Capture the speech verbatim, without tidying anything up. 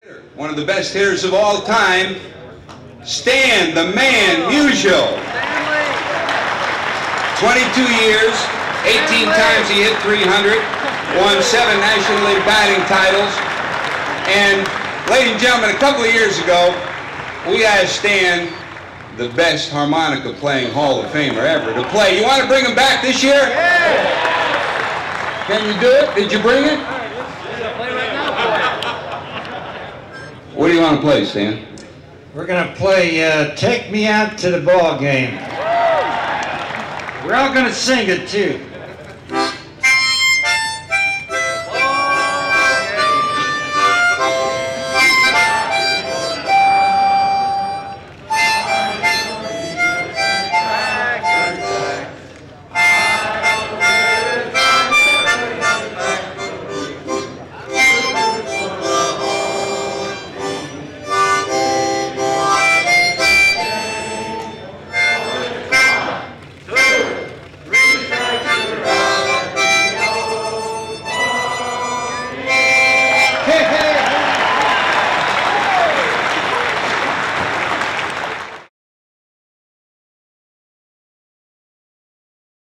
One of the best hitters of all time, Stan, the man, Musial. twenty-two years, eighteen times he hit three hundred, won seven National League batting titles, and ladies and gentlemen, a couple of years ago, we asked Stan, the best harmonica playing Hall of Famer ever, to play. You want to bring him back this year? Yeah. Can you do it? Did you bring it? What do you want to play, Stan? We're going to play uh, Take Me Out to the Ball Game. We're all going to sing it, too.